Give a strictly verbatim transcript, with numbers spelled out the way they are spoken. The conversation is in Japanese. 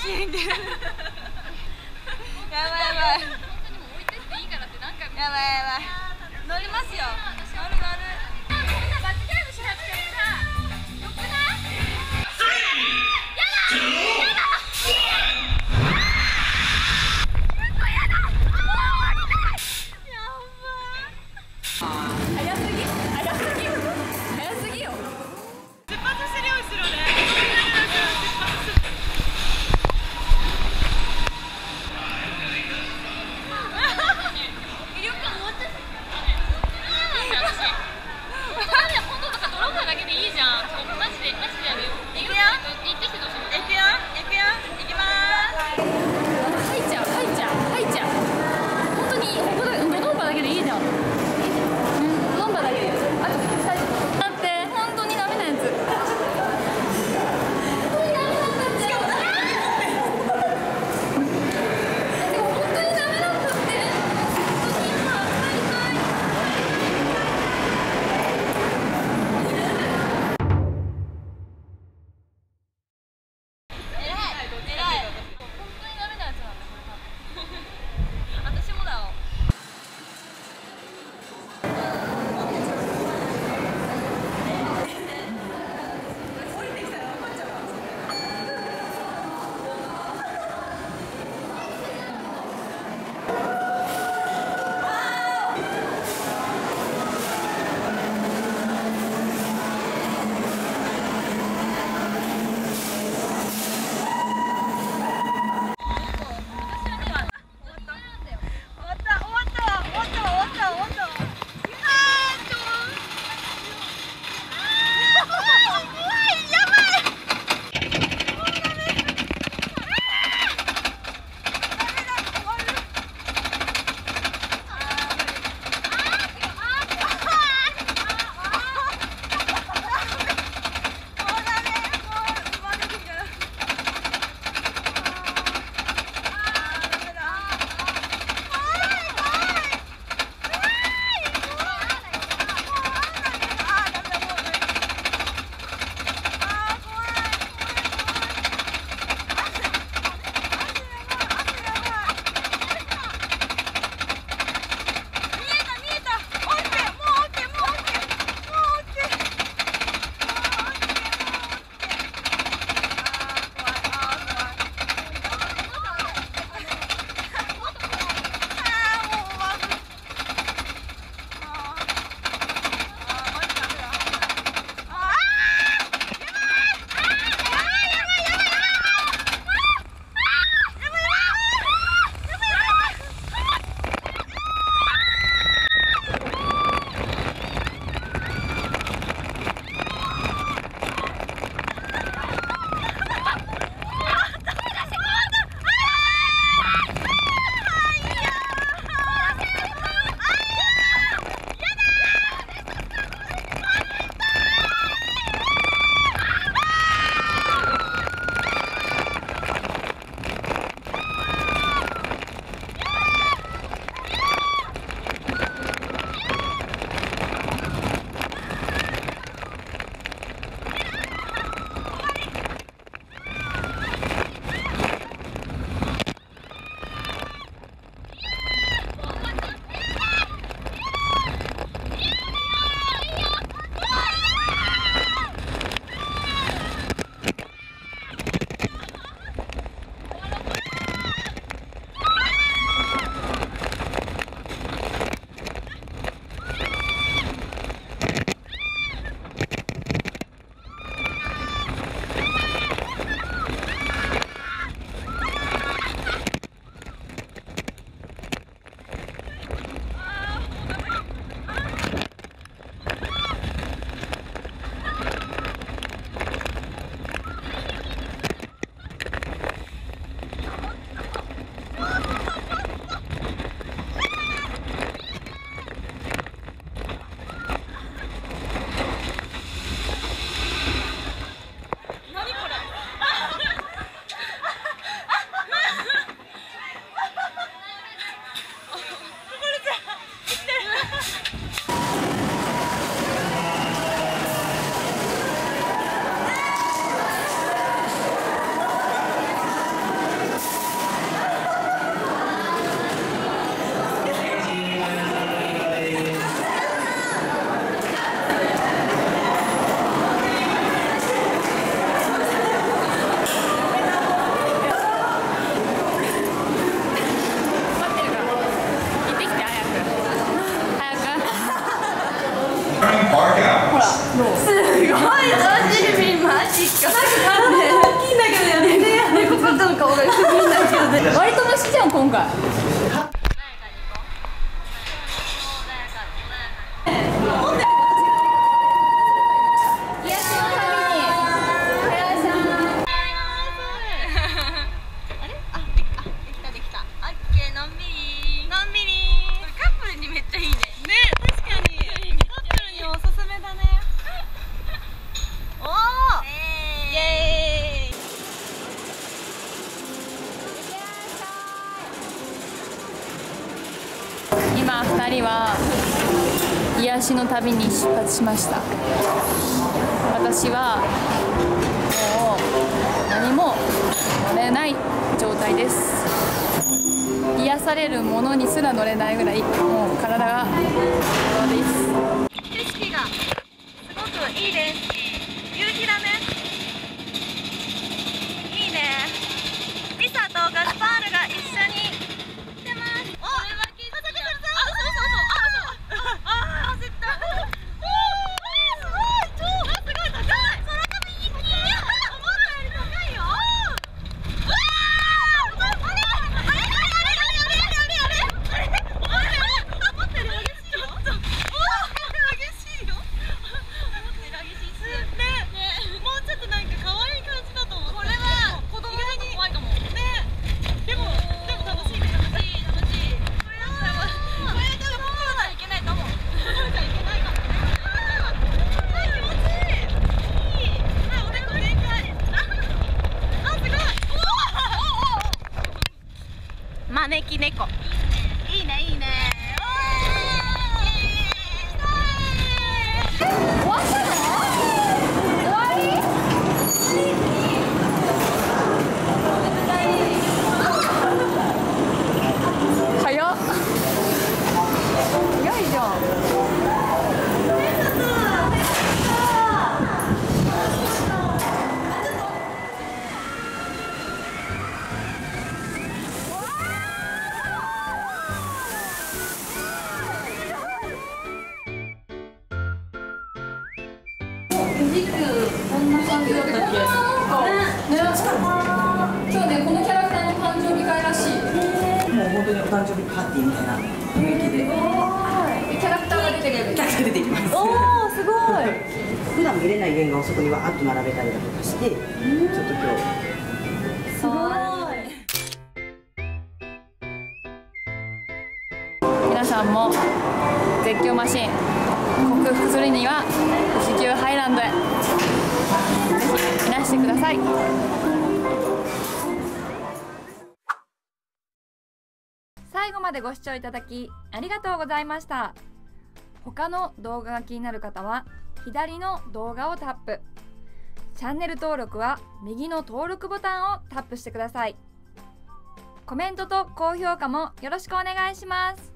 シーンってやばいやばい。やばいやばい。乗りますよ。乗る乗る。罰ゲームしなくてもさ、よくない？やだ！やだ！早すぎ？早すぎ？早すぎよ。出発してるよ後ろで。出発する。 割と虫じゃん今回。今ふたりは癒しの旅に出発しました。私はもう何も乗れない状態です。癒されるものにすら乗れないぐらいもう体がそうです。景色がすごくいいです。夕日だね。いいね。リサとガスパールが一緒に来てます。招き猫。いいねいいね。終わったの？終わり？早っ。早いじゃん。時期こんな感じだったっけ？ね、今日ねこのキャラクターの誕生日会らしい。 もう本当にお誕生日パーティーみたいな雰囲気で。 キャラクターが出てくる。 キャラクター出てきます。 おお、すごい。 普段見れない原画をそこにわーっと並べたりだとかして、ちょっと今日。 すごい。皆さんも絶叫マシン克服するには富士急ハイランドへぜひいらしてください。最後までご視聴いただきありがとうございました。他の動画が気になる方は左の動画をタップ、チャンネル登録は右の登録ボタンをタップしてください。コメントと高評価もよろしくお願いします。